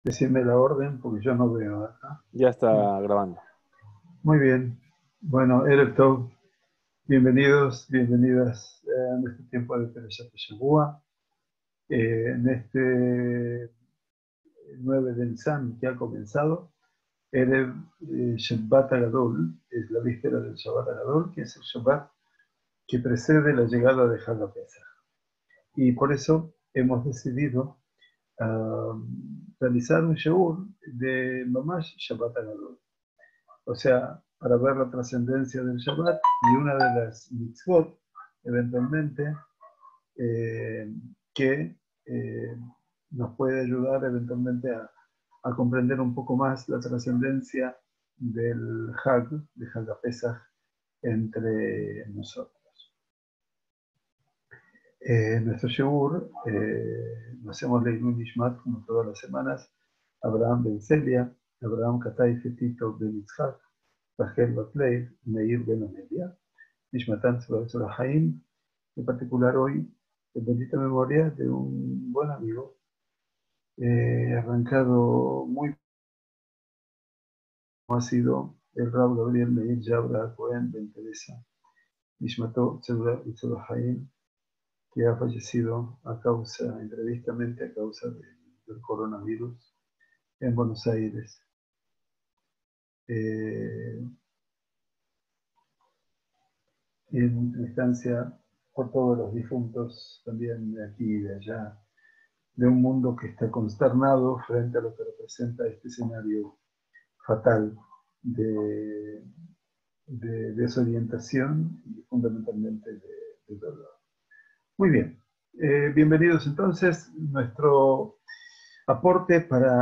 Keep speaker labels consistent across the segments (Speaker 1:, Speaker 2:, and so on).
Speaker 1: Decime la orden porque yo no veo acá.
Speaker 2: Ya está grabando.
Speaker 1: Muy bien. Bueno, Erev Tov, bienvenidos, bienvenidas en este tiempo de Perashat Shavua, en este 9 de Nisan que ha comenzado. Erev Shabbat Agadol, es la víspera del Shabbat Agadol, que es el Shabbat que precede la llegada de Hag HaPesach. Y por eso hemos decidido realizar un shiur de Mamash Shabbat Agadol. O sea, para ver la trascendencia del Shabbat y una de las mitzvot, eventualmente, eh, que eh, nos puede ayudar eventualmente a comprender un poco más la trascendencia del Hag, de Hag HaPesach, entre nosotros. Nuestro shiur, lo hacemos Leilun Nishmat, como todas las semanas, Abraham Ben Celia, Abraham Katay Fetito Ben Yitzhak, Rachel Batleir, Meir Ben Amelia, Nishmatan Tzvah Haim, en particular hoy, en bendita memoria de un buen amigo, arrancado muy como ha sido el Rab Gabriel Meir Yabra Cohen Ben Teresa, Nishmato Tzvah Haim, que ha fallecido imprevistamente a causa del coronavirus en Buenos Aires. En instancia por todos los difuntos, también de aquí y de allá, de un mundo que está consternado frente a lo que representa este escenario fatal de desorientación y fundamentalmente de dolor. Muy bien, bienvenidos entonces. Nuestro aporte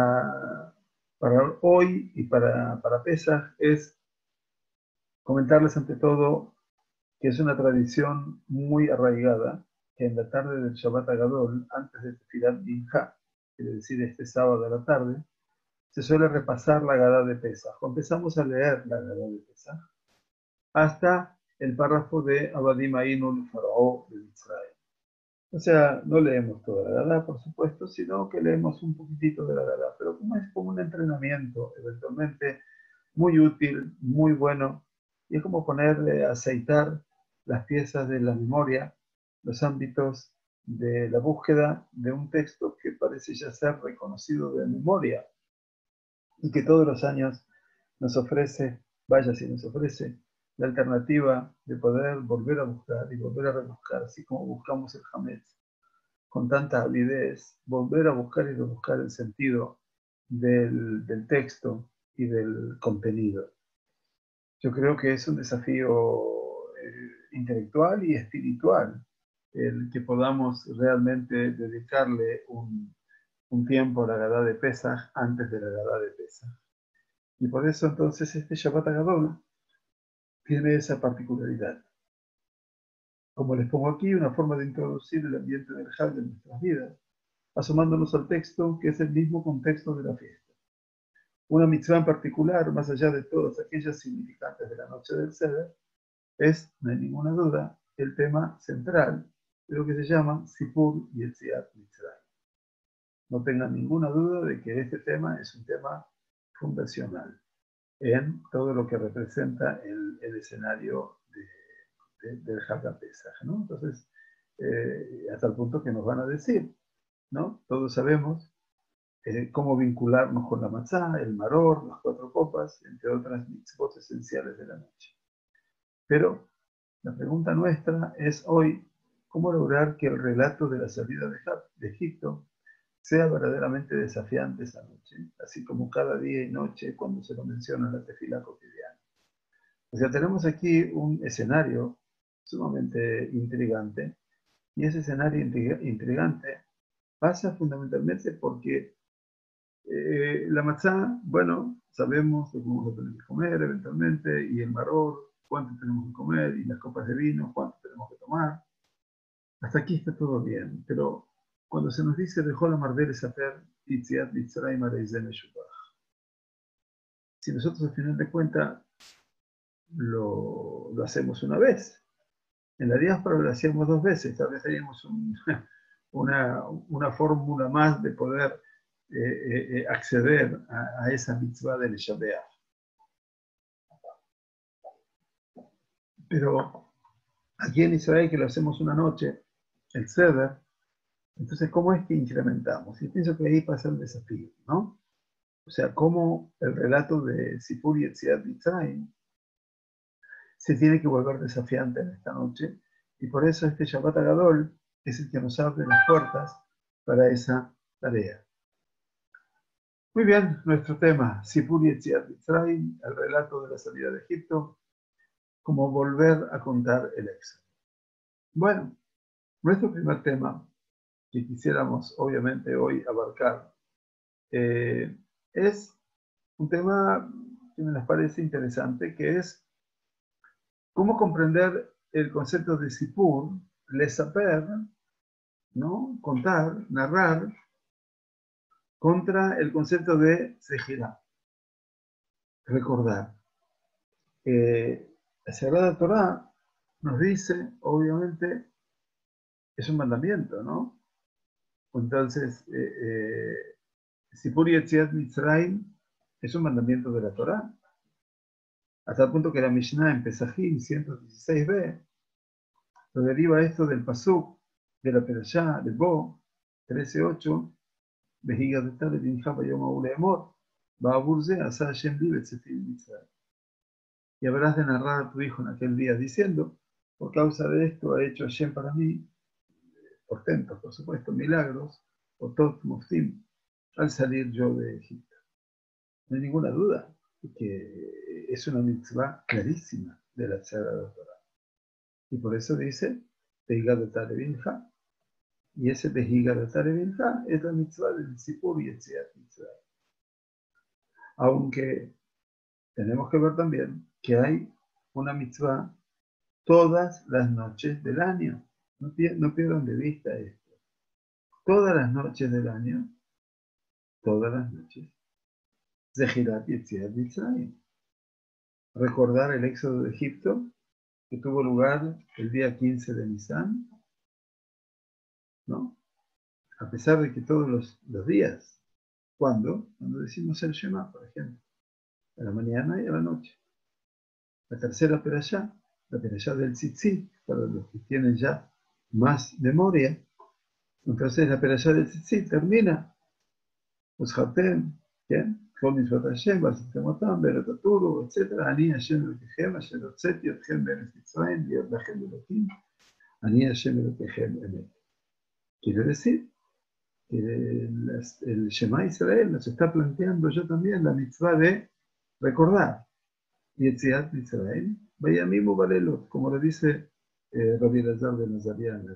Speaker 1: para hoy y para Pesach es comentarles ante todo que es una tradición muy arraigada que en la tarde del Shabbat Agadol, antes de Tefilat Minja, quiere decir este sábado a la tarde, se suele repasar la Agadá de Pesach. Empezamos a leer la Agadá de Pesach hasta el párrafo de Abadim Ainul Faraó de Israel. O sea, no leemos toda la Agadá, por supuesto, sino que leemos un poquitito de la Agadá, pero como es como un entrenamiento, eventualmente muy útil, muy bueno, y es como aceitar las piezas de la memoria, los ámbitos de la búsqueda de un texto que parece ya ser reconocido de memoria y que todos los años nos ofrece, vaya si nos ofrece, la alternativa de poder volver a buscar y volver a rebuscar, así como buscamos el Hametz con tanta avidez, volver a buscar y rebuscar el sentido del texto y del contenido. Yo creo que es un desafío intelectual y espiritual el que podamos realmente dedicarle un tiempo a la Agadá de Pesach antes de la Agadá de Pesach. Y por eso entonces este Shabbat Agadol tiene esa particularidad. Como les pongo aquí, una forma de introducir el ambiente del Hag en nuestras vidas, asomándonos al texto que es el mismo contexto de la fiesta. Una mitzvah en particular, más allá de todas aquellas significantes de la noche del Seder, es, no hay ninguna duda, el tema central de lo que se llama Sipur y Yetziat Mitzrayim. No tengan ninguna duda de que este tema es un tema fundacional en todo lo que representa el escenario del Hag HaPesach, ¿no? Entonces, hasta el punto que nos van a decir, ¿no? Todos sabemos cómo vincularnos con la matzá, el maror, las 4 copas, entre otras mitzvot esenciales de la noche. Pero la pregunta nuestra es hoy, ¿cómo lograr que el relato de la salida de Egipto sea verdaderamente desafiante esa noche, así como cada día y noche cuando se lo menciona en la tefilá cotidiana? O sea, tenemos aquí un escenario sumamente intrigante, y ese escenario intrigante pasa fundamentalmente porque la matzá, bueno, sabemos lo que vamos a tener que comer eventualmente, y el maror, cuánto tenemos que comer, y las copas de vino, cuánto tenemos que tomar. Hasta aquí está todo bien, pero cuando se nos dice dejó la Mardel Safer, Itziat Mitzrayim Areizem Meshubach, si nosotros al final de cuentas lo hacemos una vez, en la diáspora lo hacíamos 2 veces, tal vez teníamos una fórmula más de poder acceder a esa mitzvah del Shabeach. Pero aquí en Israel, que lo hacemos una noche, el Seder, entonces, ¿cómo es que incrementamos? Y pienso que ahí pasa el desafío, ¿no? O sea, cómo el relato de Sipur Yetziat Mitzrayim se tiene que volver desafiante en esta noche, y por eso este Shabbat Agadol es el que nos abre las puertas para esa tarea. Muy bien, nuestro tema, Sipur Yetziat Mitzrayim, el relato de la salida de Egipto, como volver a contar el éxodo. Bueno, nuestro primer tema que quisiéramos obviamente hoy abarcar es un tema que nos parece interesante, que es cómo comprender el concepto de Sipur, lesaper, ¿no? Contar, narrar, contra el concepto de Sejirá, recordar. La Sagrada Torá nos dice, obviamente, es un mandamiento, ¿no? Entonces, Sipur Yetziat Mitzrayim es un mandamiento de la Torá. Hasta el punto que la Mishnah en Pesajim 116b lo deriva esto del pasuk de la Perashá, del Bo 13:8, Vejiga de Tale Binjaba Yom Aulemor, Baaburze Asa Hashem Li Betzefim Mitzrayim. Y habrás de narrar a tu hijo en aquel día diciendo, por causa de esto ha hecho Hashem para mí, portentos, por supuesto, milagros, o Tot Moftim, al salir yo de Egipto. No hay ninguna duda que es una mitzvah clarísima de la Sagrada Torá. Y por eso dice, Vejiga de Tale Binjaba. Y ese Vejiga de Tale Binjaba es la mitzvah del Sipur Yetziat Mitzrayim. Aunque tenemos que ver también que hay una mitzvah todas las noches del año. No pierdan de vista esto. Todas las noches del año, todas las noches, Zehirat Yetziat Mitzrayim. Recordar el éxodo de Egipto, que tuvo lugar el día 15 de Nisan, ¿no? A pesar de que todos los días, ¿cuándo? Cuando decimos el Shema, por ejemplo, a la mañana y a la noche. La tercera perashá, la perashá del Tzitzit, para los que tienen ya más memoria. Entonces la perashá del Tzitzit termina, Ushatem, ¿quién? Kol Mitzvot Hashem, Vasitemotam, Beretaturu, etc. Ani Hashem Elokehem, Asher Hotzeti Otchem Be'eretz Mitzrayim, להיות Lachem Elokim, Ani Hashem Elokehem Emet. Quiere decir que el Shema Israel nos está planteando ya también la mitzvah de recordar. Yetziat Mitzrayim, Vayamim Ubalelot, como lo dice Rabbi Elazar de Nazarian.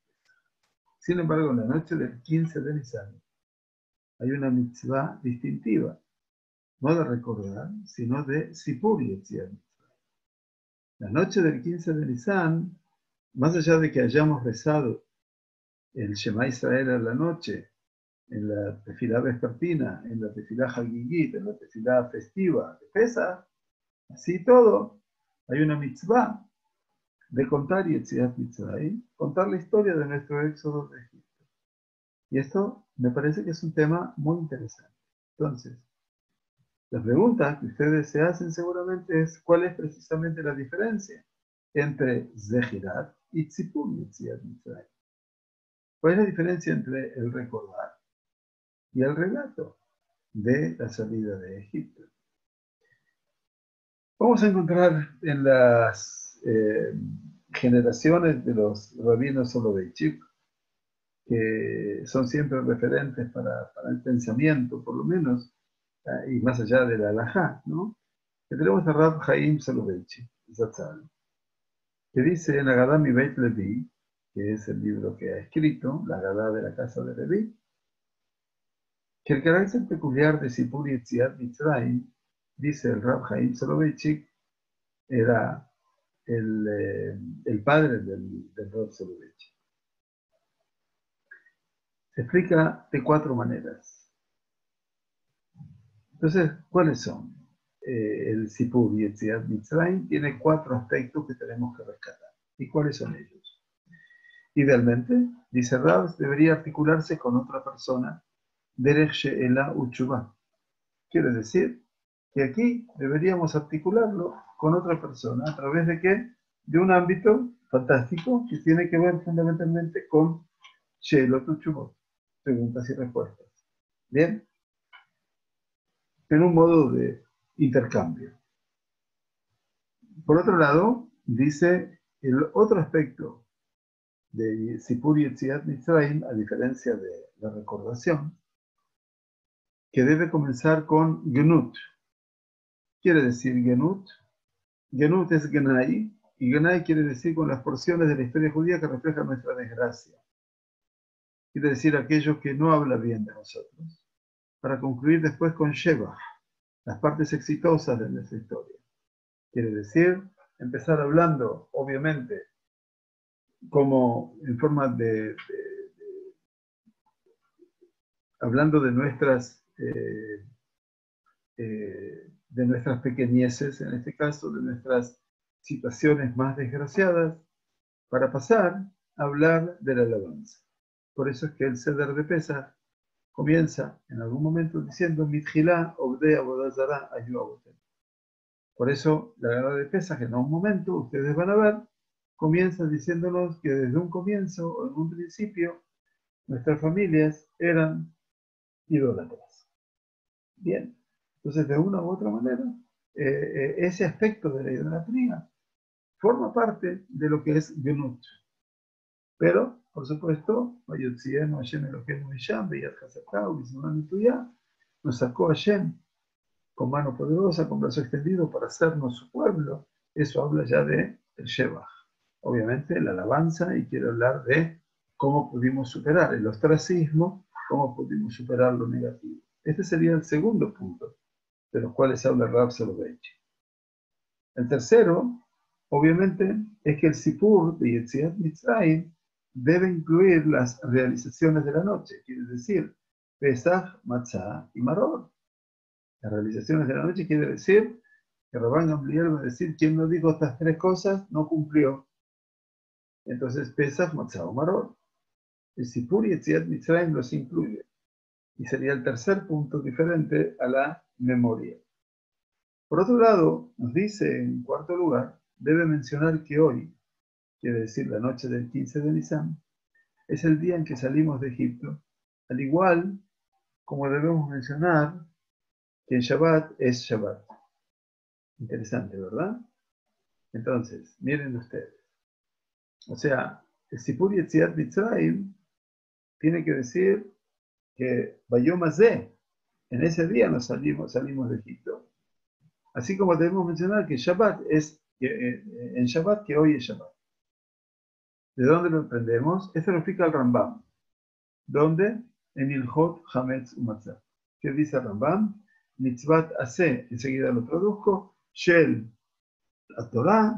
Speaker 1: Sin embargo, en la noche del 15 de Nisan hay una mitzvah distintiva, no de recordar, sino de Sipur Yetziat Mitzrayim. La noche del 15 de Nisan, más allá de que hayamos rezado el Shema Israel a la noche, en la tefilá vespertina, en la tefilá hagigit, en la tefilá festiva de Pesach, así todo, hay una mitzvah de contar Yetziat Mitzrayim, contar la historia de nuestro éxodo de Egipto. Y esto me parece que es un tema muy interesante. Entonces, la pregunta que ustedes se hacen seguramente es ¿cuál es precisamente la diferencia entre Zehirat y Tzipur Yetziat Mitzrayim? ¿Cuál es la diferencia entre el recordar y el relato de la salida de Egipto? Vamos a encontrar en las generaciones de los rabinos Soloveitchik, que son siempre referentes para el pensamiento, por lo menos, y más allá de la halajá, ¿no? Que tenemos a Rab Chaim Soloveitchik, Zatzal, que dice en Agadá Mi Beit Levi, que es el libro que ha escrito, la Agadá de la casa de Levi, que el carácter peculiar de Sipur Yetziat Mitzrayim, dice el Rab Chaim Soloveitchik, era el padre del Rab Soloveitchik. Se explica de 4 maneras. Entonces, ¿cuáles son? El Sipur Yetziat Mitzrayim tiene 4 aspectos que tenemos que rescatar. ¿Y cuáles son ellos? Idealmente, dice Rab, debería articularse con otra persona Derech She'ela Utshuva. Quiere decir que aquí deberíamos articularlo con otra persona. ¿A través de qué? De un ámbito fantástico que tiene que ver fundamentalmente con She'elot Utshuvot, preguntas y respuestas. Bien, en un modo de intercambio. Por otro lado, dice el otro aspecto de Sipur Yetziat Mitzrayim, a diferencia de la recordación, que debe comenzar con Genut. Quiere decir Genut. Genut es Genai, y Genai quiere decir con las porciones de la historia judía que reflejan nuestra desgracia. Quiere decir aquello que no habla bien de nosotros. Para concluir después con Sheba, las partes exitosas de nuestra historia. Quiere decir empezar hablando, obviamente, como en forma hablando de nuestras pequeñeces, en este caso, de nuestras situaciones más desgraciadas, para pasar a hablar de la alabanza. Por eso es que el Seder de Pesach comienza en algún momento diciendo Mitjilá, Obde, Abodazara, Ayuaboten. Por eso la guerra de Pesach, en un momento, ustedes van a ver, comienza diciéndonos que desde un comienzo o en un principio nuestras familias eran idólatras. Bien, entonces de una u otra manera, ese aspecto de la idolatría forma parte de lo que es Genut. Pero, por supuesto, nos sacó Hashem con mano poderosa, con brazo extendido para hacernos su pueblo. Eso habla ya de el Shebach. Obviamente, la alabanza, y quiero hablar de cómo pudimos superar el ostracismo, cómo pudimos superar lo negativo. Este sería el segundo punto, de los cuales habla Rav Soloveitchik. El tercero, obviamente, es que el Sipur de Yetziat Mitzrayim debe incluir las realizaciones de la noche, quiere decir, Pesach, Matzah y Maror. Las realizaciones de la noche quiere decir que Rabban Gamliel va a decir, quien no dijo estas tres cosas no cumplió. Entonces, Pesach, Matzah o Maror. El Sipur y Yetziat Mitzrayim los incluye. Y sería el tercer punto diferente a la memoria. Por otro lado, nos dice en cuarto lugar, debe mencionar que hoy, quiere decir la noche del 15 de Nisan, es el día en que salimos de Egipto, al igual como debemos mencionar que en Shabbat es Shabbat. Interesante, ¿verdad? Entonces, miren ustedes. O sea, el Sipur Yetziat Mitzrayim tiene que decir que Bayom Hazeh, en ese día nos salimos de Egipto. Así como debemos mencionar que Shabbat es, en Shabbat que hoy es Shabbat. ¿De dónde lo aprendemos? Esto lo explica el Rambam. ¿Dónde? En Ilhot Hametz Umatzah. ¿Qué dice el Rambam? Mitzvat Aseh, enseguida lo traduzco, Shel Torah,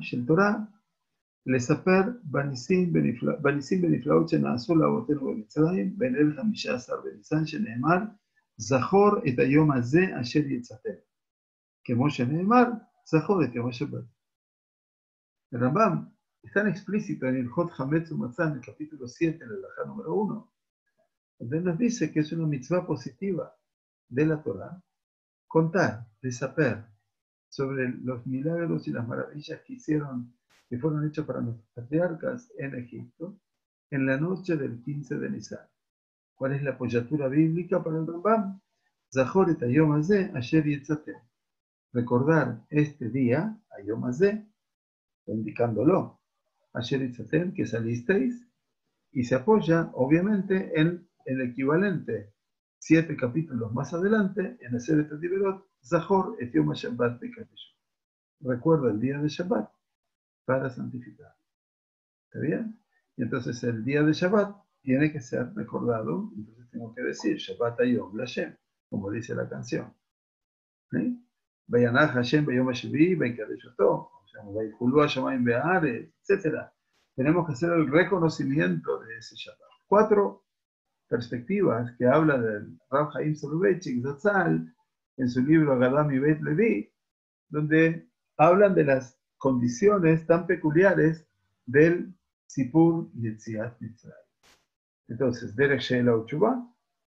Speaker 1: לספר בניסים ונפלאות שנעשו לאבותינו במצרים בליל 15 בניסן שנאמר זכור את היום הזה אשר יצאתם כמו שנאמר זכור את יום השבת. El Rambam es tan explícito en el Hot Hametz Umatzah en el capítulo 7 en el Halajá número 1, donde nos dice que es una mitzvah positiva de la Torah contar, desaper sobre los milagros y las maravillas que fueron hechos para nuestros patriarcas en Egipto, en la noche del 15 de Nisan. ¿Cuál es la apoyatura bíblica para el Rambam? Zahor et hayom hazeh asher yetzatem. Recordar este día, hayom hazeh, indicándolo, asher yetzatem, que salisteis, y se apoya, obviamente, en el equivalente 7 capítulos más adelante, en el Seder Diberot, Zahor et yom ha-Shabbat bekadesh. Recuerda el día de Shabbat para santificar. ¿Está bien? Y entonces el día de Shabbat tiene que ser recordado, entonces tengo que decir Shabbat Hayom Lashem, como dice la canción. Vayanach Hashem Bayom HaShevi, Vaikadesh-Oto, Vaikulu HaShamayim Be'aretz, etc. Tenemos que hacer el reconocimiento de ese Shabbat. 4 perspectivas que habla del Rav Chaim Soloveitchik Zatzal en su libro Agadam y Beit Levi, donde hablan de las condiciones tan peculiares del Sipur Yetziat Mitzrayim. Entonces, Derech She'ela Utshuva,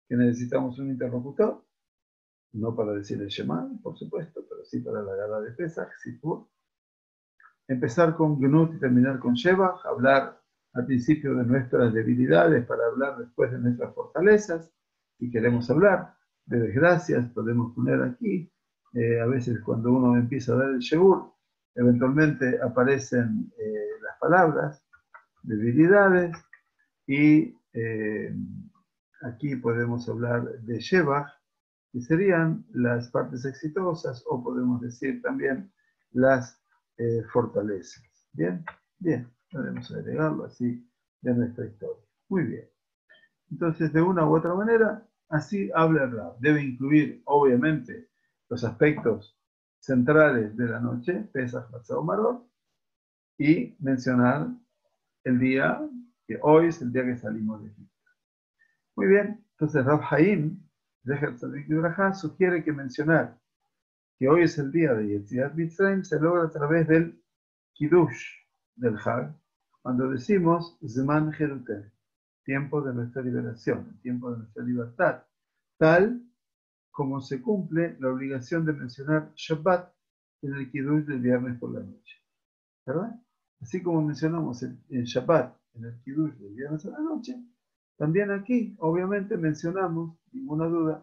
Speaker 1: que necesitamos un interlocutor, no para decir el Shema, por supuesto, pero sí para la gala de Pesach, Sipur. Empezar con Gnut y terminar con Shebach, hablar al principio de nuestras debilidades para hablar después de nuestras fortalezas, si queremos hablar de desgracias, podemos poner aquí, a veces cuando uno empieza a dar el Sheur, eventualmente aparecen las palabras, debilidades, y aquí podemos hablar de Shebach, que serían las partes exitosas, o podemos decir también las fortalezas. ¿Bien? Bien, podemos agregarlo así de nuestra historia. Muy bien. Entonces, de una u otra manera, así habla el Rab. Debe incluir, obviamente, los aspectos centrales de la noche, Pesach, Matzah, Maror, y mencionar el día, que hoy es el día que salimos de Egipto. Muy bien, entonces Rab Haim, Zecher Tzadik Libraja, sugiere que mencionar que hoy es el día de Yetziat Mitzrayim se logra a través del Kiddush del Hag, cuando decimos Zman Jeruten, tiempo de nuestra liberación, tiempo de nuestra libertad, tal como se cumple la obligación de mencionar Shabbat en el Kiddush del viernes por la noche. ¿Verdad? Así como mencionamos el Shabbat en el Kiddush del viernes a la noche, también aquí, obviamente, mencionamos, ninguna duda,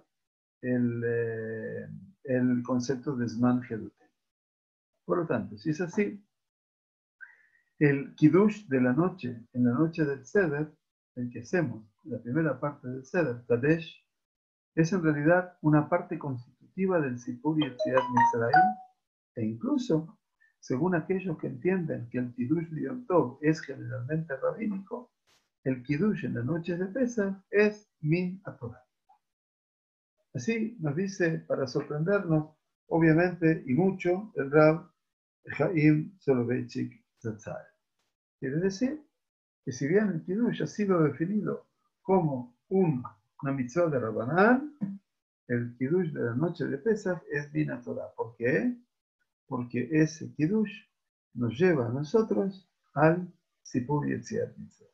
Speaker 1: el concepto de Zman Jeruten. Por lo tanto, si es así, el Kiddush de la noche, en la noche del Seder, el que hacemos, la primera parte del Seder, Kadesh, es en realidad una parte constitutiva del Sipur Yetziat Mitzrayim, e incluso, según aquellos que entienden que el Kiddush de Yom Tov es generalmente rabínico, el Kiddush en las noches de Pesach es Min HaTorah. Así nos dice, para sorprendernos, obviamente, y mucho, el Rab Chaim Soloveitchik Zatzal. Quiere decir que si bien el Kiddush ha sido definido como una mitzvah de Rabbanán, el Kiddush de la noche de Pesach es Min HaTorah. ¿Por qué? Porque ese Kiddush nos lleva a nosotros al Sipur Yetziat Mitzrayim.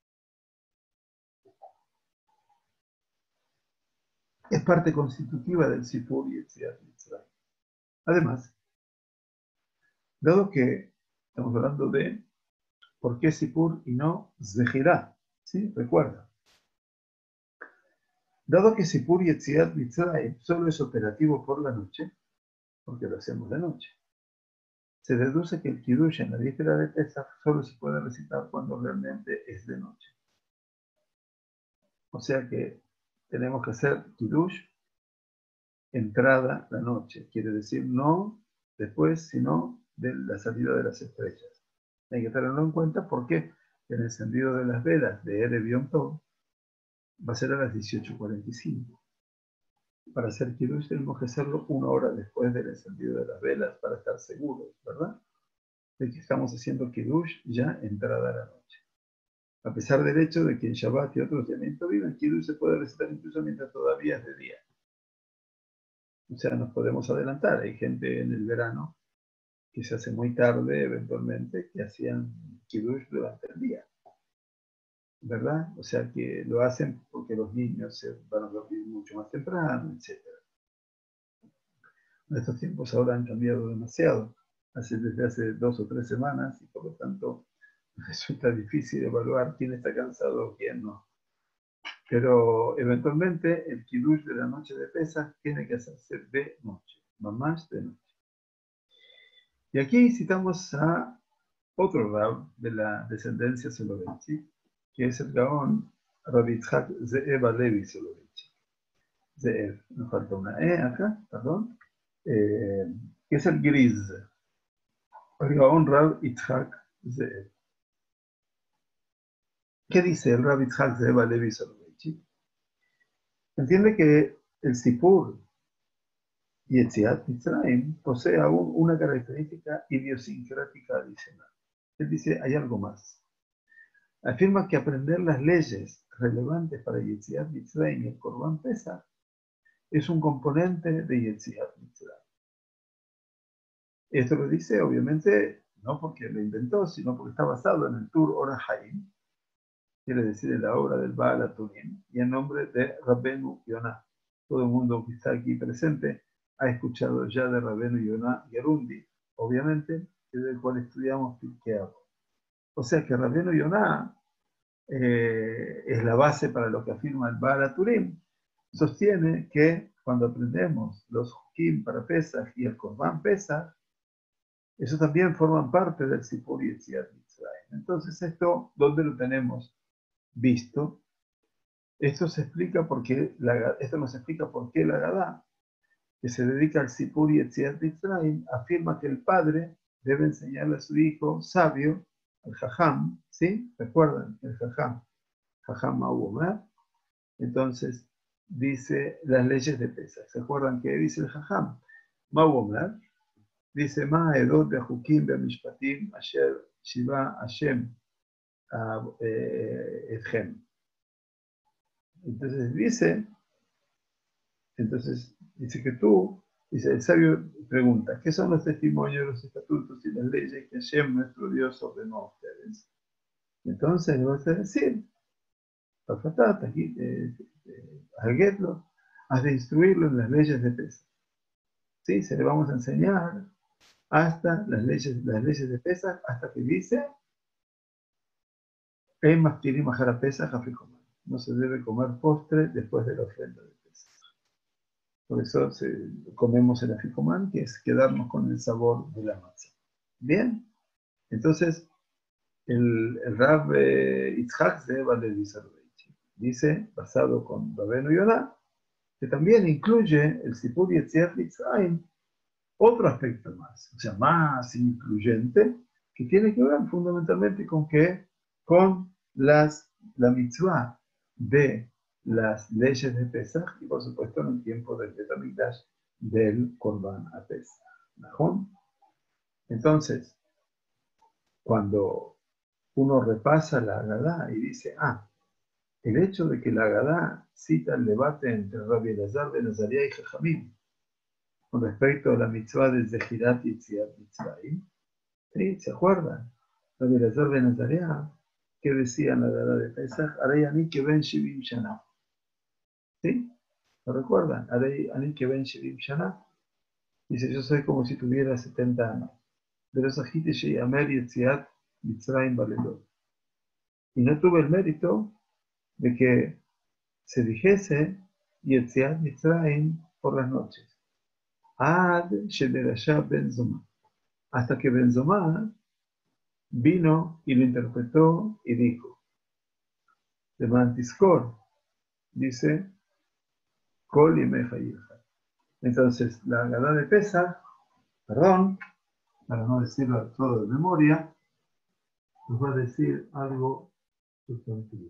Speaker 1: Es parte constitutiva del Sipur Yetziat Mitzrayim. Además, dado que estamos hablando de por qué Sipur y no Zehirá, ¿sí? Recuerda. Dado que Sipur Yetziat Mitzrayim solo es operativo por la noche, porque lo hacemos de noche, se deduce que el Kiddush en la víspera de Pesach solo se puede recitar cuando realmente es de noche. O sea que tenemos que hacer Kiddush entrada la noche, quiere decir no después, sino de la salida de las estrellas. Hay que tenerlo en cuenta porque el encendido de las velas de Erev Yom Tov va a ser a las 18:45. Para hacer Kiddush tenemos que hacerlo 1 hora después del encendido de las velas para estar seguros, ¿verdad? De que estamos haciendo Kiddush ya entrada la noche. A pesar del hecho de que en Shabbat y otros días de el Kiddush se puede recitar incluso mientras todavía es de día. O sea, nos podemos adelantar. Hay gente en el verano que se hace muy tarde, eventualmente, que hacían Kiddush durante el día. ¿Verdad? O sea, que lo hacen porque los niños se van a dormir mucho más temprano, etc. Estos tiempos ahora han cambiado demasiado, desde hace 2 o 3 semanas, y por lo tanto resulta difícil evaluar quién está cansado o quién no. Pero eventualmente el Kiddush de la noche de Pesach tiene que hacerse de noche, mamás de noche. Y aquí citamos a otro Rab de la descendencia Soloveitchik, que es el Gaón Rabbi Yitzhak Ze'ev Alevi Soloveitchik. Ze'ev, nos falta una E acá, perdón, que es el Gris. El Gaón Rab Yitzhak Ze'ev. ¿Qué dice el Rabbi Yitzhak Ze'ev Alevi Soloveitchik? Entiende que el Sipur Yetziat Mitzrayim posee aún una característica idiosincrática adicional. Él dice, hay algo más. Afirma que aprender las leyes relevantes para Yetziat Mitzrayim y el Korban Pesach es un componente de Yetziat Mitzrayim. Esto lo dice, obviamente, no porque lo inventó, sino porque está basado en el Tur Orach Haim, quiere decir en la obra del Baal HaTurim, y en nombre de Rabbenu Yonah. Todo el mundo que está aquí presente ha escuchado ya de Rabbenu Yonah Gerundi, obviamente, que del cual estudiamos Pirkei Avot. O sea que Rabbenu Yonah es la base para lo que afirma el Baal HaTurim. Sostiene que cuando aprendemos los Hukim para Pesach y el Korban Pesach, eso también forman parte del Sipur Yetziat Mitzrayim. Entonces, esto, ¿dónde lo tenemos visto? Esto nos explica por qué la Agadá, que se dedica al Sipur Yetziat Mitzrayim, afirma que el padre debe enseñarle a su hijo sabio, el Jajam, ¿sí? ¿Recuerdan? El Jajam Ma'uomer. Entonces, dice las leyes de Pesach. ¿Se acuerdan qué dice el Jajam? Ma'uomer. Dice, Ma edot be'chukim be'mishpatim asher shiva Hashem etchem. Entonces dice que dice, el sabio pregunta, ¿qué son los testimonios, los estatutos y las leyes que Hashem, nuestro Dios, ordenó a ustedes? Entonces le vas a decir, has de instruirlo en las leyes de Pesach. ¿Sí? Se le vamos a enseñar hasta las leyes de Pesach, hasta que dice, no se debe comer postre después de la ofrenda de Pesach. Por eso comemos el aficomán, que es quedarnos con el sabor de la matzá. Bien, entonces el Rav Itzhak de Valdezisarbeich dice, basado con Rabbenu Yonah, que también incluye el Sipur Yetziat Mitzrayim, otro aspecto más, o sea, más incluyente, que tiene que ver fundamentalmente con qué, con la mitzvah de las leyes de Pesach y por supuesto en el tiempo del Bet HaMikdash del Korban a Pesach. ¿No? Entonces, cuando uno repasa la Agadá y dice, el hecho de que la Agadá cita el debate entre Rabbi Elazar ben Azariah y Jajamim con respecto a la mitzvah de Zehirat Yetziat Mitzrayim, ¿sí? ¿Se acuerdan? Rabbi Elazar ben Azariah, que decía en la Agadá de Pesach, Arei ani que ben Shivim Shana. ¿Sí? ¿Lo recuerdan? Arei ani que ben Shivim Shana. Dice, yo soy como si tuviera 70 años. Pero Sahite Sheyamer Yetziat Mitzrayim Balelot. Y no tuve el mérito de que se dijese Yetziat Mitzrayim por las noches. Ad Shederashah Ben Zoma. Hasta que Ben Zoma vino y lo interpretó y dijo, de Mantiskor, dice, Kol Yemeja Yeja. Entonces, la Agadá de Pesach, perdón, para no decirlo todo de memoria, nos va a decir algo sustantivo.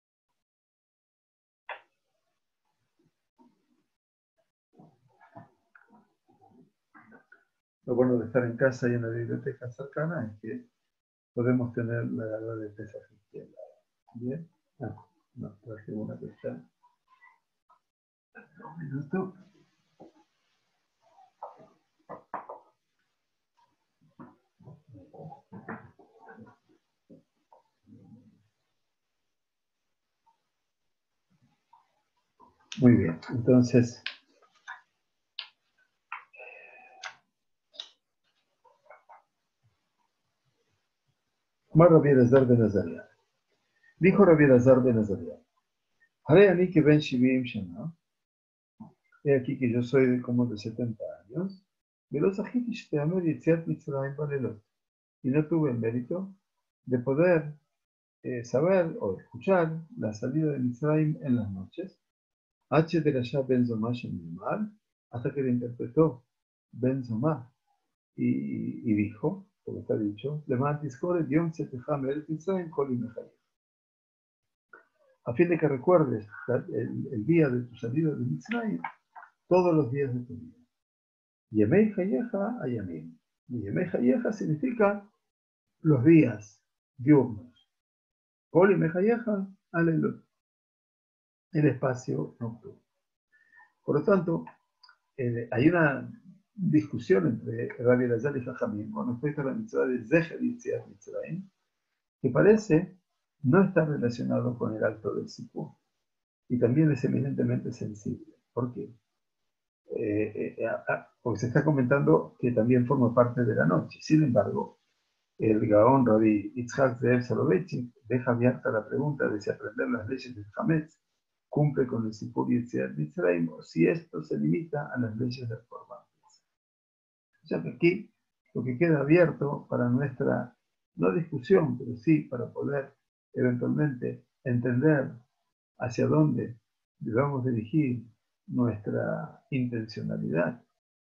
Speaker 1: Lo bueno de estar en casa y en la biblioteca cercana es que podemos tener la Agadá de Pesach izquierda. ¿Bien? No, traje una que está. Un minuto. Muy bien, entonces, Rabbi Elazar ben Azariah. Dijo Rabbi Elazar ben Azariah, Haré ani que ben Shivim Shana, he aquí que yo soy como de 70 años, Velos Ajiti Shteamer Yetziat Mitzrayim Balelot, y no tuve el mérito de poder saber o escuchar la salida de Mitzrayim en las noches, H. de Rasha ben Zomá Shemimar, hasta que le interpretó Ben Zomá y dijo, como está dicho, a fin de que recuerdes el día de tu salida de Mitzrayim todos los días de tu vida. Yemei Hayeja Ayamim. Y Yemei Hayeja significa los días diurnos. Kol Yemei Hayeja Alelot, el espacio nocturno. Por lo tanto, hay una discusión entre Rabbi Elazar y Jajamim con respecto a la mitzvah de Zeher Yetziat Mitzrayim, que parece no está relacionado con el acto del Sipur. Y también es eminentemente sensible. ¿Por qué? Porque se está comentando que también forma parte de la noche. Sin embargo, el Gaón Rabbi Yitzhak Zev Soloveitchik deja abierta la pregunta de si aprender las leyes del Hametz cumple con el Sipur Yetziat Mitzrayim o si esto se limita a las leyes del Korban. O sea que aquí lo que queda abierto para nuestra, no discusión, pero sí para poder eventualmente entender hacia dónde debamos dirigir nuestra intencionalidad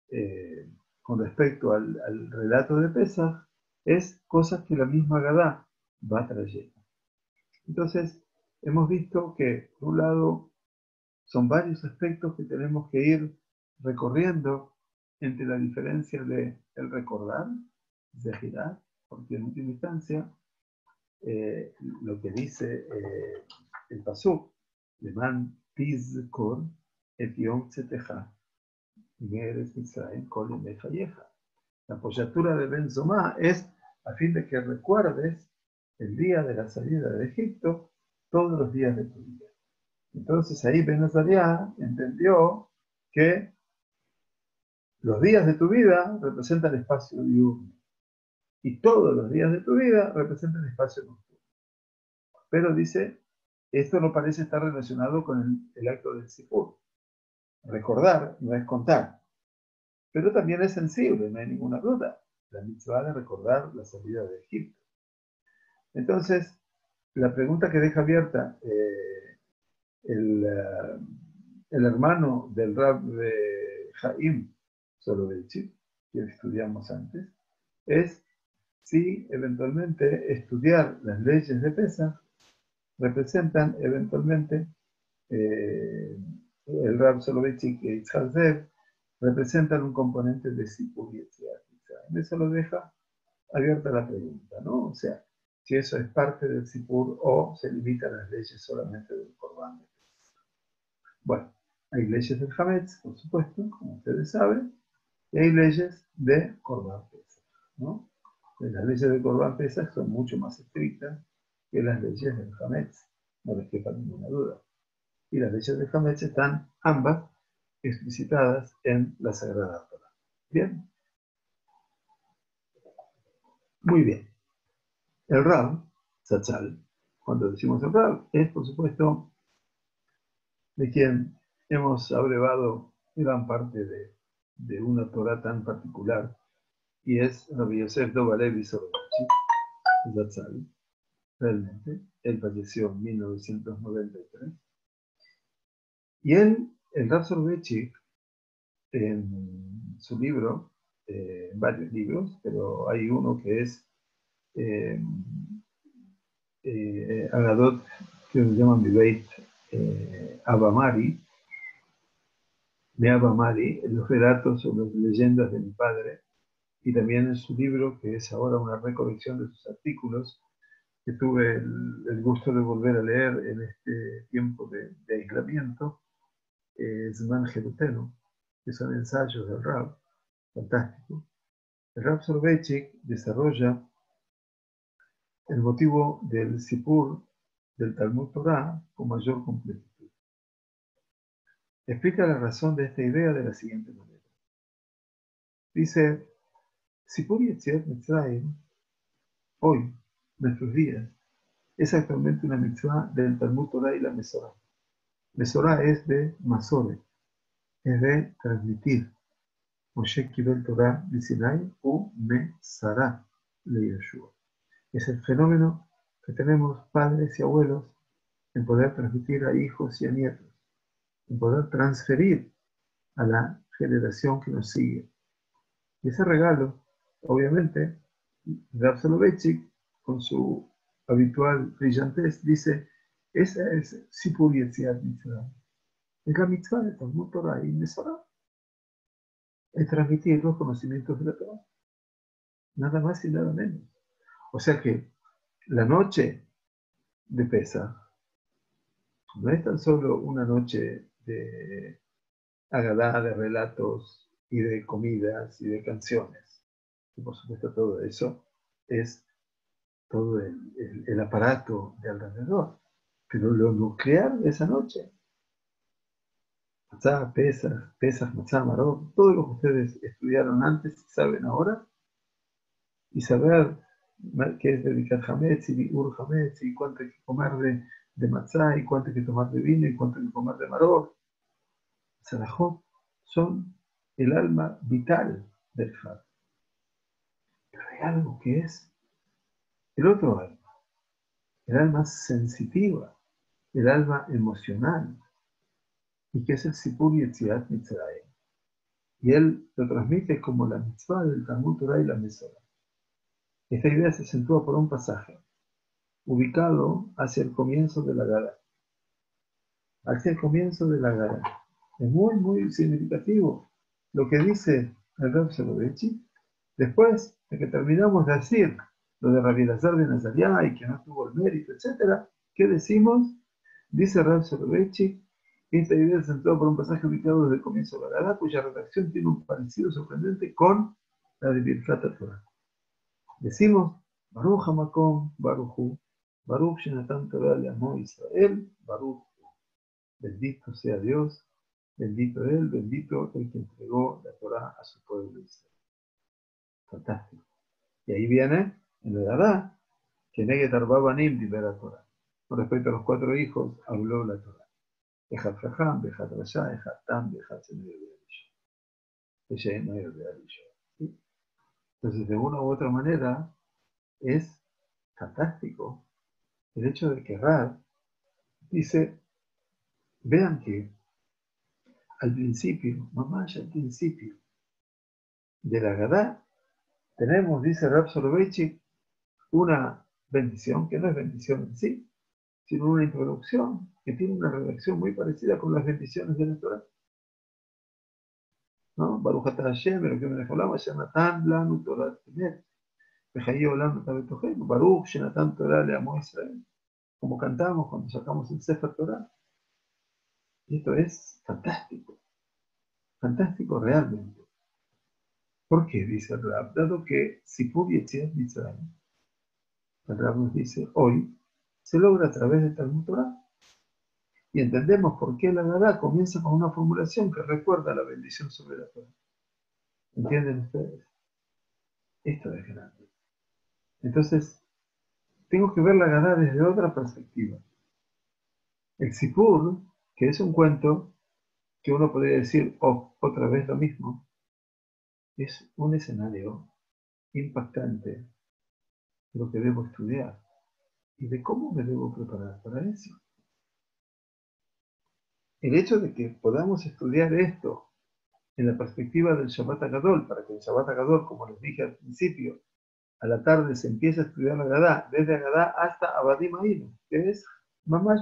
Speaker 1: con respecto al relato de Pesach, es cosas que la misma Gadá va trayendo. Entonces, hemos visto que, por un lado, son varios aspectos que tenemos que ir recorriendo entre la diferencia de el recordar, de girar, porque en última instancia, lo que dice el Pasuk, Leman Tizkor et Yom Tzeteja, Geres Mitzrayim Kol Yemei Chayeja. La apoyatura de Ben Zomá es a fin de que recuerdes el día de la salida de Egipto todos los días de tu vida. Entonces ahí Ben Azariah entendió que los días de tu vida representan el espacio diurno y todos los días de tu vida representan el espacio nocturno. Pero dice, esto no parece estar relacionado con el acto del Sipur. Recordar no es contar, pero también es sensible, no hay ninguna duda. La mitzvah de recordar la salida de Egipto. Entonces, la pregunta que deja abierta el, el hermano del Rab de Jaim Soloveitchik, que estudiamos antes, es si eventualmente estudiar las leyes de Pesach representan eventualmente el Rab Soloveitchik y Yitzhak Zev representan un componente de Sipur y Yetziat. Eso lo deja abierta la pregunta, ¿no? O sea, si eso es parte del Sipur o se limita a las leyes solamente del Korban. Bueno, hay leyes del Hametz, por supuesto, como ustedes saben, y hay leyes de Korban Pesach, ¿no? Las leyes de Korban Pesach son mucho más estrictas que las leyes del Hametz, no les quepa ninguna duda. Y las leyes del Hametz están ambas explicitadas en la Sagrada Torah. ¿Bien? Muy bien. El Rab, Tzachal, cuando decimos el Rab, es por supuesto de quien hemos abrevado gran parte de una Torah tan particular, y es Rabbi Yosef Dov Halevi Soloveitchik, Tzachal. Realmente, él falleció en 1993. Y él, el Rab Soloveitchik, en su libro, varios libros, pero hay uno que es Agadot, que se llama Bibeit Abamari, de Abamari, los relatos o las leyendas de mi padre, y también en su libro, que es ahora una recolección de sus artículos, que tuve el gusto de volver a leer en este tiempo de aislamiento, Zman Jeruteno, que son ensayos del Rab, fantástico. El Rab Soloveitchik desarrolla el motivo del Sipur del Talmud Torah con mayor completitud. Explica la razón de esta idea de la siguiente manera. Dice, Sipur Yetziat Mitzrayim, hoy, nuestros días, es actualmente una mitzvah del Talmud Torah y la Mesorá. Mesorá es de Masore, es de transmitir. Moshe Kibel Torah de Sinai u Mesará le Yeshua. Es el fenómeno que tenemos padres y abuelos en poder transmitir a hijos y a nietos, en poder transferir a la generación que nos sigue. Y ese regalo, obviamente, Rav Soloveitchik, con su habitual brillantez, dice, esa es Sipur Yetziat Mitzrayim. Es la mitzvah de Talmud Torah y Mesorá. Es transmitir los conocimientos de la Torah. Nada más y nada menos. O sea que la noche de Pesach no es tan solo una noche de Agadá, de relatos y de comidas y de canciones. Y por supuesto todo eso es todo el aparato de alrededor. Pero lo nuclear de esa noche, Matzah, Pesach, Matzah, Maror, todo lo que ustedes estudiaron antes y saben ahora, y saber qué es dedicar Hametz y Ur Hametz, y cuánto hay que comer de Matzah, y cuánto hay que tomar de vino, y cuánto hay que comer de Maror. Salahot son el alma vital del Had. Pero hay algo que es el otro alma, el alma sensitiva, el alma emocional, y que es el Sipur Yetziat Mitzrayim. Y él lo transmite como la mitzvah del Talmud Torah y la Mesorá. Esta idea se acentúa por un pasaje, ubicado hacia el comienzo de la Gada. Hacia el comienzo de la Gada. Es muy, muy significativo lo que dice el Rab Soloveitchik. Después de que terminamos de decir lo de Rabbi Elazar ben Azariah y que no tuvo el mérito, etc., ¿qué decimos? Dice Rab Soloveitchik, esta idea se acentúa por un pasaje ubicado desde el comienzo de la Gada, cuya redacción tiene un parecido sorprendente con la de Birkat Torah. Decimos, Baruch HaMakom, Baruch Hu, Baruch Shenatan Torah Le'amo Israel, Baruch Hu. Bendito sea Dios, bendito Él, bendito el que entregó la Torah a su pueblo Israel. Fantástico. Y ahí viene, en la edad, que Neget Arba Banim libera Torah. Con respecto a los 4 hijos, habló la Torah. Ejat Jajam, Bejat Rasha, Ejat Tam, Bejat Semeyo Be'alisho. Entonces, de una u otra manera, es fantástico el hecho de que Rab dice, vean que al principio, mamás al principio de la Gadá, tenemos, dice Rab Soloveitchik, una bendición, que no es bendición en sí, sino una introducción que tiene una redacción muy parecida con las bendiciones de la Torah. ¿No? Baruch atah Hashem, lo que me dejó la Natan lanu Torah temet, Bejaí olam tabetojem, Baruch Shenatan Torah le'amo Israel, como cantamos cuando sacamos el Sefer Torah. Y esto es fantástico, fantástico realmente. ¿Por qué? Dice el Rab, dado que Sipur Yetziat Mitzrayim, el Rab nos dice, hoy se logra a través de Talmud Torah. Y entendemos por qué la Gadá comienza con una formulación que recuerda la bendición sobre la Torah. ¿Entienden ustedes? Esto es grande. Entonces, tengo que ver la Gadá desde otra perspectiva. El Sipur, que es un cuento que uno podría decir, oh, otra vez lo mismo, es un escenario impactante de lo que debo estudiar y de cómo me debo preparar para eso. El hecho de que podamos estudiar esto en la perspectiva del Shabbat HaGadol, para que el Shabbat HaGadol, como les dije al principio, a la tarde se empieza a estudiar la Gadá, desde Gadá hasta Abadim Ainu, que es mamash,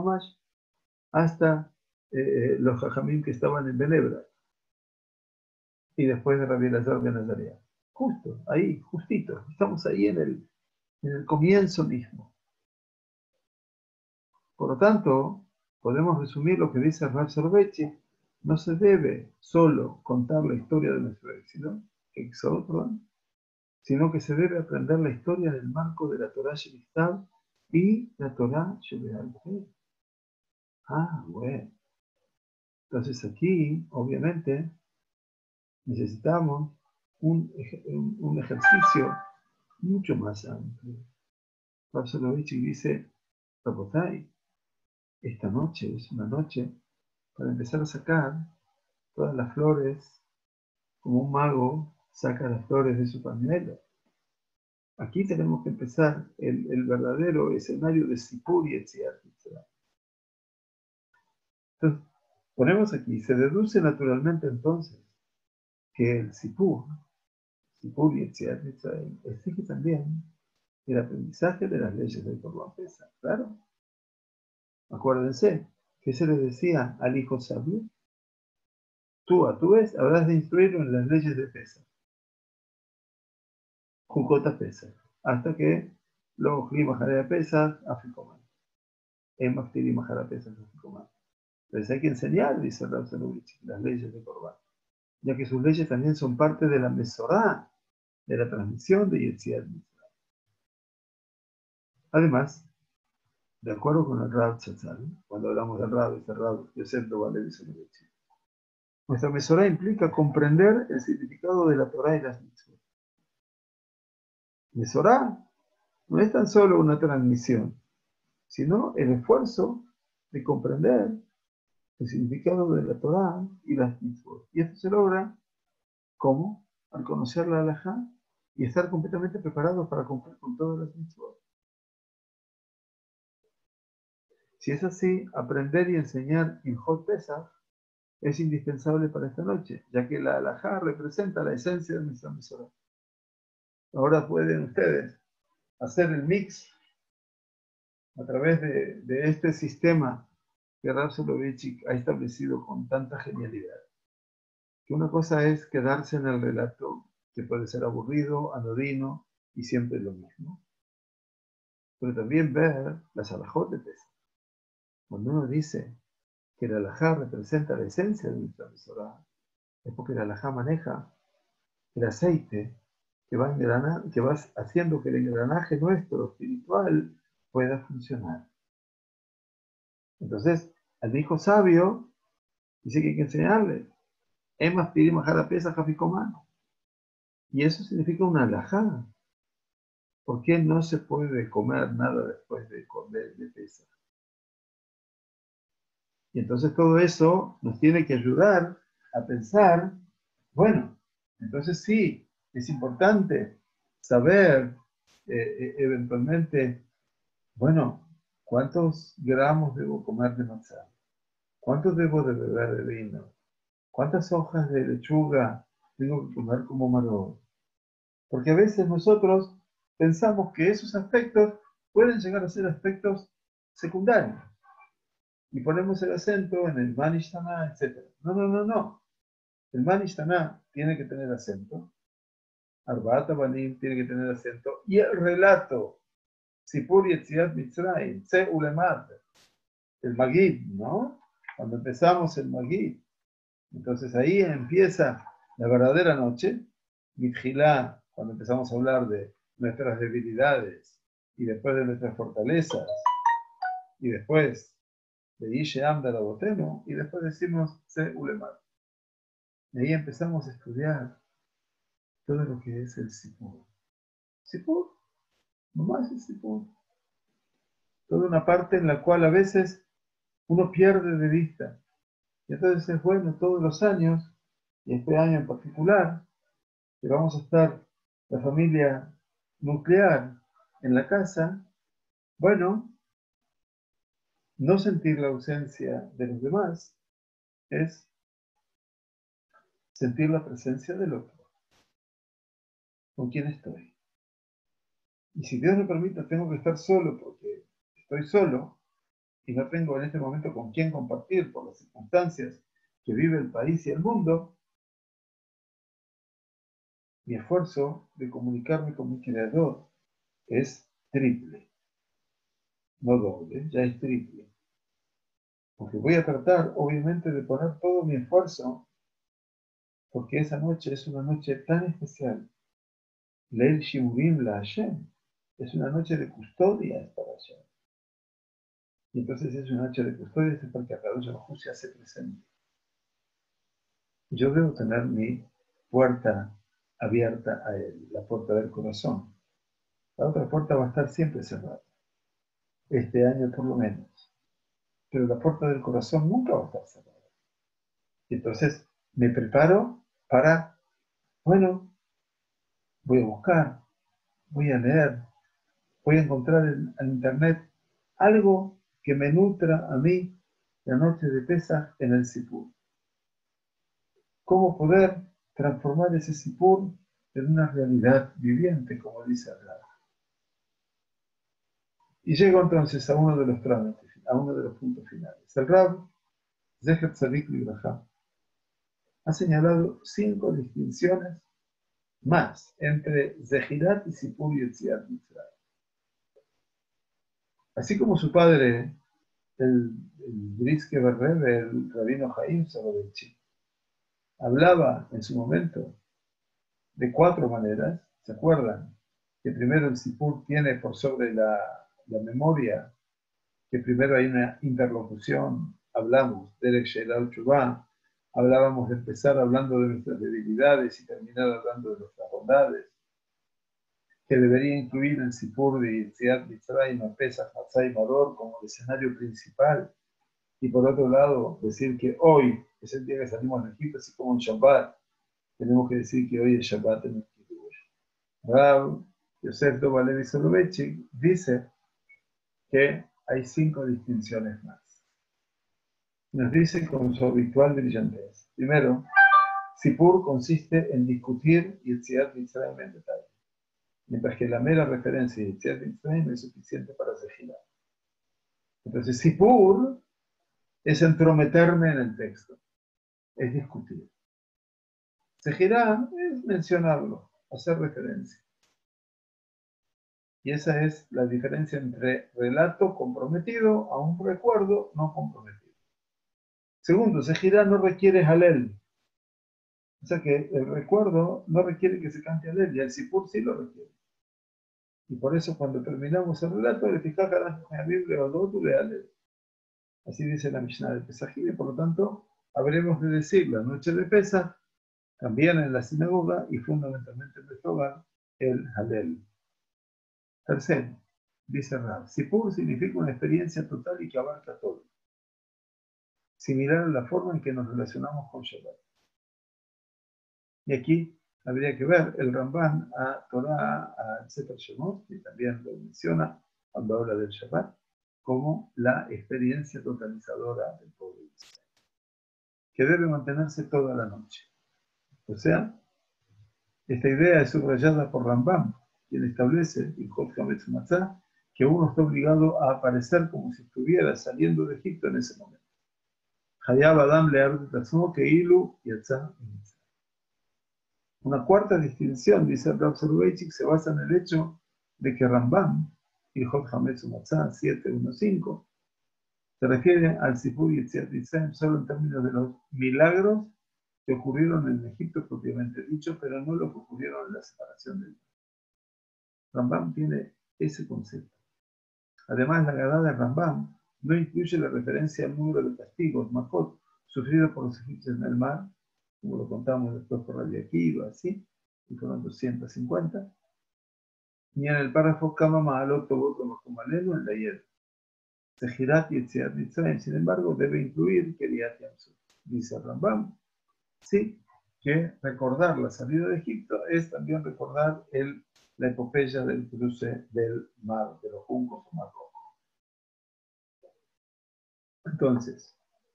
Speaker 1: hasta los Jajamim que estaban en Benebra, y después de Rabbi Elazar ben Azariah. Justo, ahí, justito, estamos ahí en el comienzo mismo. Por lo tanto, podemos resumir lo que dice Rav Soloveitchik, no se debe solo contar la historia de nuestro éxito, sino que se debe aprender la historia en el marco de la Torah Shemistab y la Torah Shebe'al Peh. Ah, bueno. Entonces aquí, obviamente, necesitamos un ejercicio mucho más amplio. Rav Soloveitchik dice, Rabotai, esta noche es una noche para empezar a sacar todas las flores, como un mago saca las flores de su pañuelo. Aquí tenemos que empezar el verdadero escenario de Sipur y Yetziat Mitzrayim. Entonces, ponemos aquí, se deduce naturalmente entonces que el Sipur y Yetziat Mitzrayim, exige también el aprendizaje de las leyes del Corban Pesach. Claro. Acuérdense, que se le decía al hijo sabio, tú a tu vez habrás de instruirlo en las leyes de Pesach. Jukota Pesach. Hasta que lo Jli Maharea Pesach, Afikoman. En Maftiri Maharea Pesach, Afikoman. Entonces hay que enseñar, dice Rav Soloveitchik, las leyes de Corban, ya que sus leyes también son parte de la Mesorá, de la transmisión de Yetziat Mitzrayim. Además, de acuerdo con el Rav Tzazal, cuando hablamos del Rav, este Rav Yosef Dovalev Soloveitchik, nuestra Mesorá implica comprender el significado de la Torah y las mitzvot. Mesorá no es tan solo una transmisión, sino el esfuerzo de comprender el significado de la Torah y las mitzvot. Y esto se logra, ¿cómo? Al conocer la halajá y estar completamente preparados para cumplir con todas las mitzvot. Si es así, aprender y enseñar Ilhot Pesach es indispensable para esta noche, ya que la halajá representa la esencia de nuestra Mesorá. Ahora pueden ustedes hacer el mix a través de este sistema que Rav Soloveitchik ha establecido con tanta genialidad. Que una cosa es quedarse en el relato, que puede ser aburrido, anodino y siempre lo mismo. Pero también ver las halajot de Pesach. Cuando uno dice que la halajá representa la esencia de nuestra Mesorá, es porque la halajá maneja el aceite que va haciendo que el engranaje nuestro espiritual pueda funcionar. Entonces, al hijo sabio dice que hay que enseñarle. Emas pidim ajara pesa jaficomano. Y eso significa una halajá. ¿Por qué no se puede comer nada después de pesa? Y entonces todo eso nos tiene que ayudar a pensar, bueno, entonces sí, es importante saber eventualmente, bueno, ¿cuántos gramos debo comer de matzá? ¿Cuántos debo de beber de vino? ¿Cuántas hojas de lechuga tengo que comer como maror? Porque a veces nosotros pensamos que esos aspectos pueden llegar a ser aspectos secundarios. Y ponemos el acento en el Manishtaná, etc. No, no, no, no. El Manishtaná tiene que tener acento. Arba'at Banim tiene que tener acento. Y el relato, Sipur Yetziat Mitzrayim, Tse Ulemat, el Magid, ¿no? Cuando empezamos el Magid. Entonces ahí empieza la verdadera noche. Mitjilá, cuando empezamos a hablar de nuestras debilidades y después de nuestras fortalezas y después de Ishe Amda la Boteno y después decimos Se Ulemat. Y ahí empezamos a estudiar todo lo que es el Sipur. Sipur, nomás el Sipur. Toda una parte en la cual a veces uno pierde de vista. Y entonces es bueno todos los años, y este año en particular, que vamos a estar la familia nuclear en la casa, bueno, no sentir la ausencia de los demás es sentir la presencia del otro, con quien estoy. Y si Dios me permite, tengo que estar solo porque estoy solo y no tengo en este momento con quién compartir por las circunstancias que vive el país y el mundo, mi esfuerzo de comunicarme con mi Creador es triple, no doble, ya es triple. Porque voy a tratar, obviamente, de poner todo mi esfuerzo, porque esa noche es una noche tan especial. Leil Shimurim la Hashem, es una noche de custodias para Hashem. Y entonces es una noche de custodias porque Akadosh Baruj Hu se hace presente. Yo debo tener mi puerta abierta a él, la puerta del corazón. La otra puerta va a estar siempre cerrada, este año por lo menos. Pero la puerta del corazón nunca va a estar cerrada. Y entonces me preparo para, bueno, voy a buscar, voy a leer, voy a encontrar en internet algo que me nutra a mí la noche de Pesaj en el Sipur. ¿Cómo poder transformar ese Sipur en una realidad viviente, como dice el Rab? Y llego entonces a uno de los trámites, a uno de los puntos finales. El Rab, Zecher Tzadik Libraja, ha señalado 5 distinciones más entre Zehirat y Sipur y Yetziat Mitzrayim. Así como su padre, el Briske Berrebe, el rabino Jaim Soloveitchik, hablaba en su momento de 4 maneras. ¿Se acuerdan? Que primero el Sipur tiene por sobre la la memoria, que primero hay una interlocución, hablamos, Derek Sheila Chubá, hablábamos de empezar hablando de nuestras debilidades y terminar hablando de nuestras bondades, que debería incluir el Sipur de Yetziat Mitzrayim, Pesach, Matzah y Maror como el escenario principal, y por otro lado, decir que hoy es el día que salimos de Egipto, así como en Shabbat, tenemos que decir que hoy es Shabbat en el Kippur. Rav Yosef Dovalevi Soloveitchik dice que hay 5 distinciones más. Nos dice con su habitual brillantez. Primero, Sipur consiste en discutir Yetziat Mitzrayim en detalle, mientras que la mera referencia de Yetziat Mitzrayim es suficiente para Sejilá. Entonces, Sipur es entrometerme en el texto, es discutir. Sejilá es mencionarlo, hacer referencia. Y esa es la diferencia entre relato comprometido a un recuerdo no comprometido. Segundo, Sejilá no requiere halel. O sea que el recuerdo no requiere que se cante halel, y el Sipur sí lo requiere. Y por eso cuando terminamos el relato, le fijás a la Biblia o tú le halel. Así dice la Mishnah de Pesajim, y por lo tanto habremos de decir la noche de Pesaj, también en la sinagoga y fundamentalmente en nuestro hogar, el halel. Tercero, dice Rav, Sipur significa una experiencia total y que abarca todo, similar a la forma en que nos relacionamos con Shabbat. Y aquí habría que ver el Ramban a Torah, a Sefer Shemot, que también lo menciona cuando habla del Shabbat, como la experiencia totalizadora del pueblo de Israel, que debe mantenerse toda la noche. O sea, esta idea es subrayada por Rambam, quien establece, en Hot Hametz Matzah, que uno está obligado a aparecer como si estuviera saliendo de Egipto en ese momento. Hayab Adam Le'ard Tatzmo Keilu Yatzah. Una cuarta distinción, dice Rav Soloveitchik, se basa en el hecho de que Rambam, y Hot Hametz Matzah 7.1.5, se refiere al Sipur Yetziat Mitzrayim solo en términos de los milagros que ocurrieron en Egipto propiamente dicho, pero no lo que ocurrieron en la separación del mar. Rambam tiene ese concepto. Además, la Gadá de Rambam no incluye la referencia al número de castigos, Makot, sufridos por los egipcios en el mar, como lo contamos después por Rabbi Akiva, así, y fueron 250, ni en el párrafo Kama Ma'alot Tobot Makumalelu en la hierba. Sejirat y Yetziat Mitzrayim, sin embargo, debe incluir Keriat Yamsuf. Dice Rambam, sí, que recordar la salida de Egipto es también recordar la epopeya del cruce del mar, de los juncos o mar rojo. Entonces,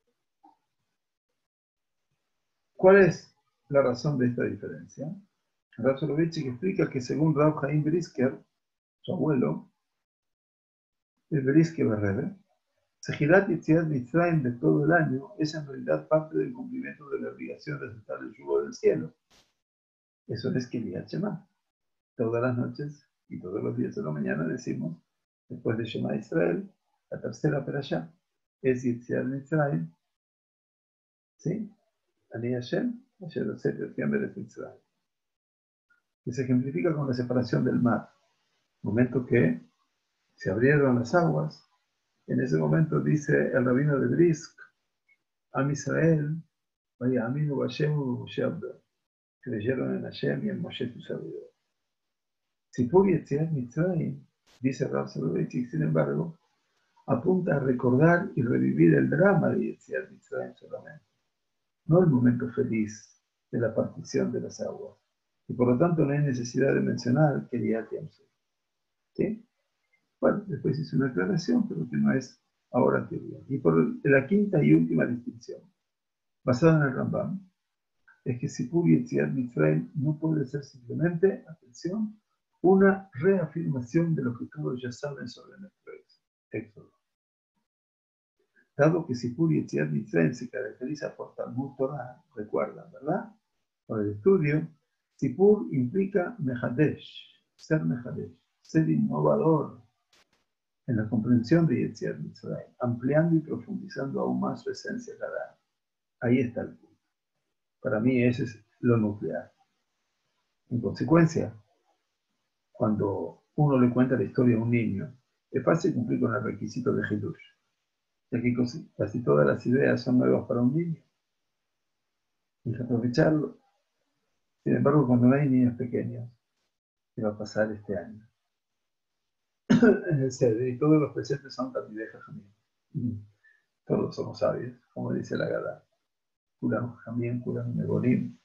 Speaker 1: ¿cuál es la razón de esta diferencia? Rav Soloveitchik explica que según Rav Chaim Brisker, su abuelo, el Brisker Berrebe, Sejirat Yetziat Mitzrayim de todo el año es en realidad parte del cumplimiento de la obligación de aceptar el yugo del cielo. Eso es Kriyat Shema. Todas las noches y todos los días de la mañana decimos, después de Shema Israel, la tercera perashá es Yetziat Mitzrayim, ¿sí? Ani Hashem, Asher Oseh Yotziam Beretz Mitzrayim, que se ejemplifica con la separación del mar, momento que se abrieron las aguas. En ese momento dice el rabino de Brisk, Am Israel, vaya Aminu Hashem u Moshe Abdo, creyeron en Hashem y en Moshe su servidor. Sipur Yetziat Mitzrayim, dice Rav Soloveitchik, sin embargo, apunta a recordar y revivir el drama de Yetziat Mitzrayim solamente, no el momento feliz de la partición de las aguas. Y por lo tanto no hay necesidad de mencionar Kriyat Yamsuf. ¿Sí? Bueno, después hice una aclaración, pero que no es ahora teoría. Y por la quinta y última distinción, basada en el Rambam, es que Sipur Yetziat Mitzrayim no puede ser simplemente, atención, una reafirmación de lo que todos ya saben sobre nuestro éxodo. Dado que Sipur Yetziat Mitzrayim se caracteriza por Talmud Torah, recuerdan, ¿verdad? Por el estudio, Sipur implica Mehadesh, ser innovador en la comprensión de Yetziat Mitzrayim, ampliando y profundizando aún más su esencia cada año. Ahí está el punto. Para mí ese es lo nuclear. En consecuencia, cuando uno le cuenta la historia a un niño es fácil cumplir con el requisito de Hidush, ya que casi todas las ideas son nuevas para un niño. Hay que aprovecharlo. Sin embargo, cuando no hay niños pequeños, ¿qué va a pasar este año? Y todos los presentes son Talmidei Jajamim. Todos somos sabios, como dice la Gadá. Kulam Jajamim, Kulam Negorim.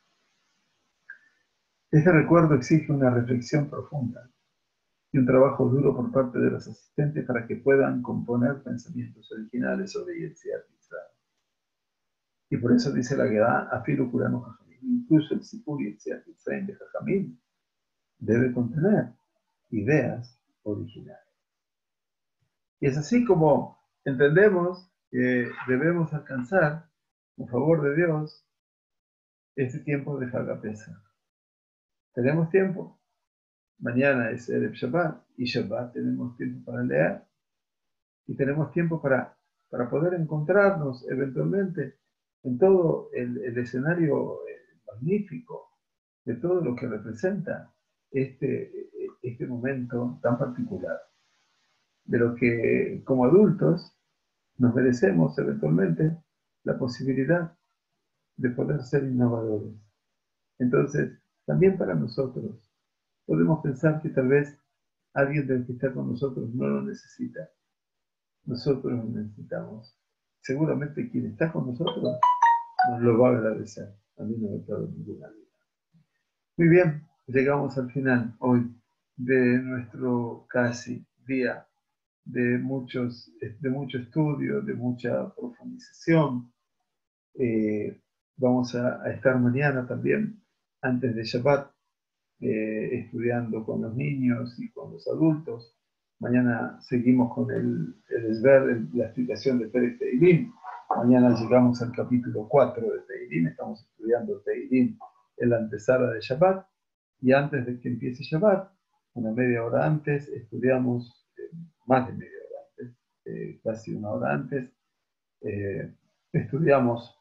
Speaker 1: Este recuerdo exige una reflexión profunda y un trabajo duro por parte de los asistentes para que puedan componer pensamientos originales sobre Yetziat Mitzrayim. Y por eso dice la Gadá, Afilu Kulam Jajamim. Incluso el Sipur Yetziat Mitzrayim de Jajamim debe contener ideas originales. Y es así como entendemos que debemos alcanzar, por favor de Dios, este tiempo de Hag Pesach. Tenemos tiempo. Mañana es Erev Shabbat y Shabbat tenemos tiempo para leer y tenemos tiempo para poder encontrarnos eventualmente en todo el escenario magnífico de todo lo que representa este momento tan particular, de lo que como adultos nos merecemos eventualmente la posibilidad de poder ser innovadores. Entonces, también para nosotros, podemos pensar que tal vez alguien del que está con nosotros no lo necesita. Nosotros lo necesitamos. Seguramente quien está con nosotros nos lo va a agradecer. A mí no me cabe ninguna duda. Muy bien, llegamos al final hoy de nuestro casi día de mucho estudio, de mucha profundización. Vamos a estar mañana también, antes de Shabbat, estudiando con los niños y con los adultos. Mañana seguimos con el Esber, la explicación de Perek Teilim. Mañana llegamos al capítulo 4 de Teilim. Estamos estudiando Teilim en la antesala de Shabbat. Y antes de que empiece Shabbat, una media hora antes, estudiamos, más de media hora antes, casi una hora antes, estudiamos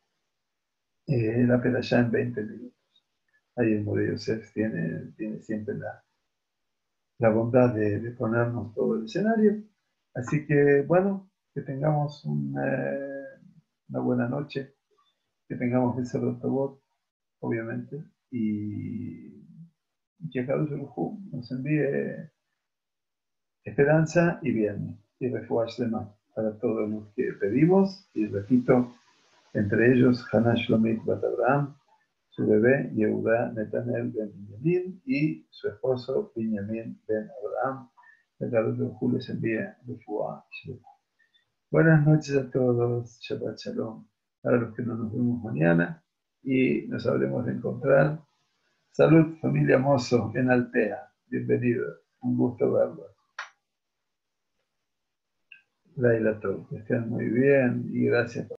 Speaker 1: la Perashá en 20 minutos. Ahí el Moré Yosef tiene siempre la bondad de ponernos todo el escenario. Así que, bueno, que tengamos una buena noche, que tengamos ese Tobot, obviamente, y que cada uno nos envíe esperanza y bien, y refuash de más para todos los que pedimos, y repito, entre ellos Hannah Shlomit Bat Abraham, su bebé Yehuda Netanel ben Benjamin y su esposo Benjamin ben Abraham. El Gadol Hu les envía refuah. Buenas noches a todos, Shabbat Shalom. Para los que no nos vemos mañana y nos habremos de encontrar. Salud, familia Mozo, en Altea. Bienvenidos, un gusto verlos. Laila Tov, que estén muy bien y gracias.